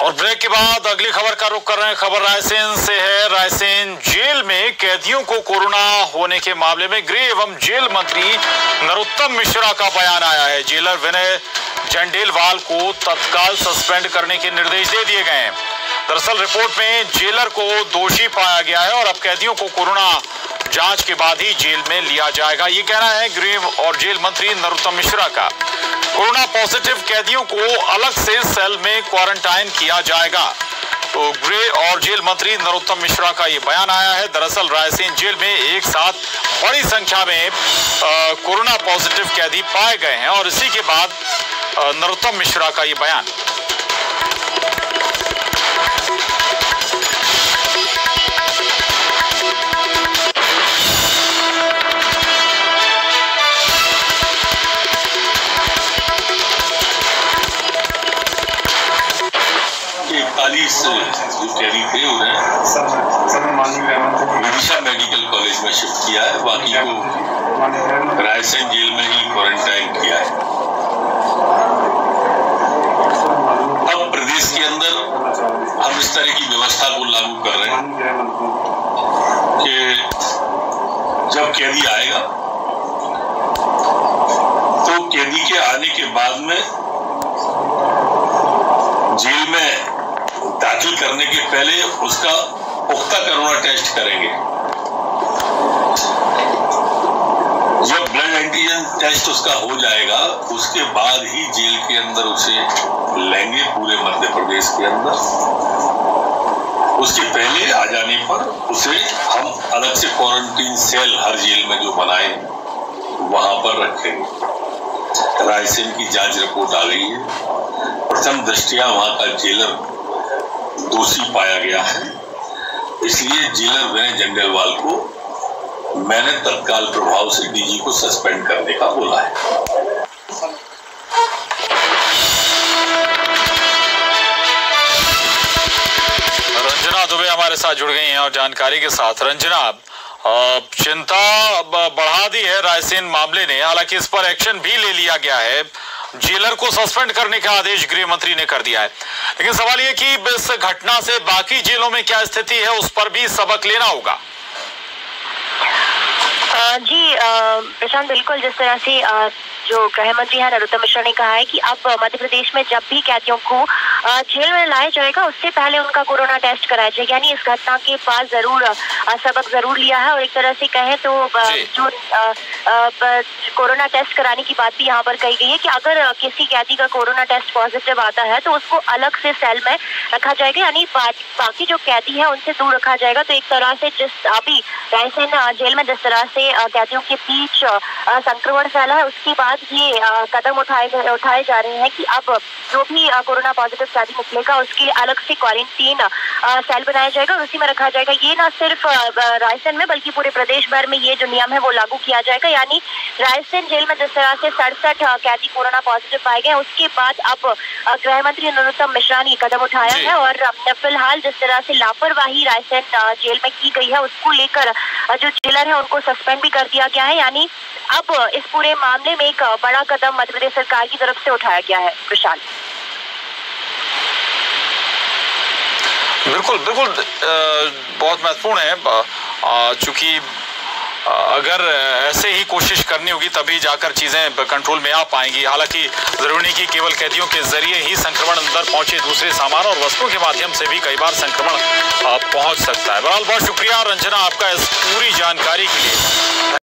और ब्रेक के बाद अगली खबर का रुख कर रहे हैं। खबर रायसेन से है। रायसेन जेल में कैदियों को कोरोना होने के मामले में गृह एवं जेल मंत्री नरोत्तम मिश्रा का बयान आया है। जेलर विनय जंडेलवाल को तत्काल सस्पेंड करने के निर्देश दे दिए गए हैं। दरअसल रिपोर्ट में जेलर को दोषी पाया गया है और अब कैदियों को कोरोना जांच के बाद ही जेल में लिया जाएगा, ये कहना है गृह और जेल मंत्री नरोत्तम मिश्रा का। कोरोना पॉजिटिव कैदियों को अलग से सेल में क्वारंटाइन किया जाएगा। तो गृह और जेल मंत्री नरोत्तम मिश्रा का ये बयान आया है। दरअसल रायसेन जेल में एक साथ बड़ी संख्या में कोरोना पॉजिटिव कैदी पाए गए हैं और इसी के बाद नरोत्तम मिश्रा का ये बयान। जो कैदी थे उन्हें विदिशा मेडिकल कॉलेज में शिफ्ट किया है, बाकी को रायसेन जेल में ही क्वारंटाइन किया है। अब प्रदेश के अंदर हम इस तरह की व्यवस्था को लागू कर रहे हैं कि जब कैदी आएगा तो कैदी के आने के बाद में जेल में दाखिल करने के पहले उसका पुख्ता कोरोना टेस्ट करेंगे। जब ब्लड एंटीजन टेस्ट उसका हो जाएगा उसके बाद ही जेल के अंदर उसे लेंगे पूरे मध्य प्रदेश के अंदर। उसके पहले आ जाने पर उसे हम अलग से क्वारंटीन सेल हर जेल में जो बनाए वहां पर रखेंगे। रायसेन की जांच रिपोर्ट आ गई है। प्रथम दृष्टया वहां का जेलर दोषी पाया गया है, इसलिए जेलर विनय जंडेलवाल को मैंने तत्काल प्रभाव से डीजी को सस्पेंड करने का बोला है। रंजना दुबे हमारे साथ जुड़ गई हैं और जानकारी के साथ। रंजना, चिंता बढ़ा दी है रायसेन मामले ने, हालांकि इस पर एक्शन भी ले लिया गया है। जेलर को सस्पेंड करने का आदेश गृह मंत्री ने कर दिया है, लेकिन सवाल यह कि इस घटना से बाकी जेलों में क्या स्थिति है उस पर भी सबक लेना होगा। जी प्रशांत, बिल्कुल जिस तरह से जो गृह मंत्री है नरोत्तम मिश्रा ने कहा है कि अब मध्य प्रदेश में जब भी कैदियों को जेल में लाया जाएगा उससे पहले उनका कोरोना टेस्ट कराया जाएगा। यानी इस घटना के बाद जरूर सबक जरूर लिया है। और एक तरह से कहें तो जो कोरोना टेस्ट कराने की बात भी यहाँ पर कही गई है कि अगर किसी कैदी का कोरोना टेस्ट पॉजिटिव आता है तो उसको अलग से सेल में रखा जाएगा, यानी बाकी जो कैदी है उनसे दूर रखा जाएगा। तो एक तरह से जिस अभी रायसेन जेल में जिस तरह से कैदियों के बीच संक्रमण फैला है उसके बाद ये कदम उठाए जा रहे हैं कि अब जो भी कोरोना पॉजिटिव कैदी निकलेगा उसके लिए अलग से क्वारंटीन सेल बनाया जाएगा और उसी में रखा जाएगा। ये ना सिर्फ रायसेन में बल्कि पूरे प्रदेश भर में ये जो नियम है वो लागू किया जाएगा। यानी रायसेन जेल में जिस तरह से 67 कैदी कोरोना पॉजिटिव पाए गए उसके बाद अब गृह मंत्री नरोत्तम मिश्रा ने कदम उठाया है और फिलहाल जिस तरह से लापरवाही रायसेन जेल में की गई है उसको लेकर जो जेलर है उनको सस्पेंड भी कर दिया गया है। यानी अब इस पूरे मामले में एक बड़ा कदम मध्य प्रदेश सरकार की तरफ से उठाया गया है। प्रशांत, बिल्कुल बहुत महत्वपूर्ण है, चूंकि अगर ऐसे ही कोशिश करनी होगी तभी जाकर चीजें कंट्रोल में आ पाएंगी। हालांकि जरूरी नहीं कि केवल कैदियों के जरिए ही संक्रमण अंदर पहुंचे, दूसरे सामान और वस्तुओं के माध्यम से भी कई बार संक्रमण पहुंच सकता है। बहरहाल बहुत शुक्रिया रंजना आपका इस पूरी जानकारी के लिए।